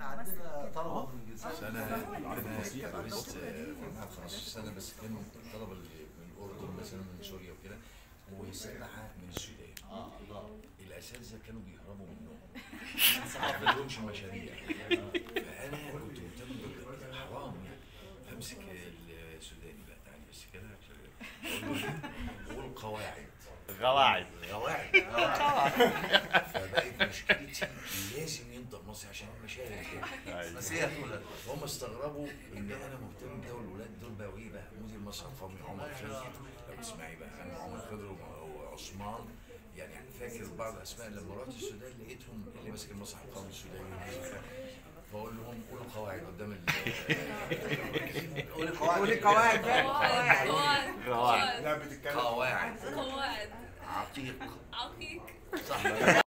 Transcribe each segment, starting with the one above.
عندنا طلبه من الجنسيه. انا عرفت فوق 15 سنه، بس كانوا الطلبه اللي من الاردن مثلا من سوريا وكده، وسبعه من السودان. الله. الاساتذه كانوا بيهربوا منهم ما لهمش مشاريع. فانا كنت مهتم حرام يعني، فامسك السوداني بقى، تعالى بس كده قول قواعد قواعد فبقت مشكلتي لازم ينطق مصري عشان المشاهد كده. بس هي كلها هم استغربوا ان انا مهتم بده، والولاد دول بقوا ايه بقى، مدير مسرح قومي عمر خضر، لو تسمعي بقى عن عمر خضر وعثمان. يعني فاكر بعض اسماء لما رحت السودان لقيتهم اللي ماسك المسرح القومي السوداني، بقول لهم قولوا قواعد قدام قولي قواعد. قولي قواعد بقى. قواعد. لا بتتكلم قواعد قواعد عقيق عقيق صح.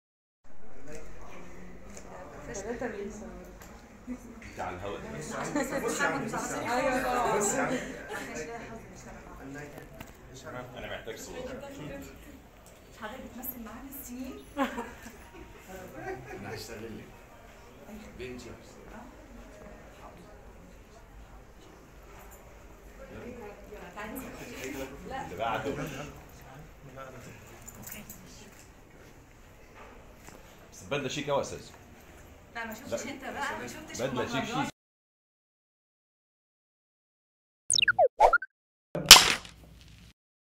بتاع الهواء ده بس. بص يا عم، بص يا عم، بص يا عم. انا محتاج صور. حضرتك بتمثل معانا السنين؟ انا هستغلك بنتي. اللي بعده بس بدله شيك قوي يا استاذ. لا ما شفتش انت بقى، ما شفتش بدله شيك شيك.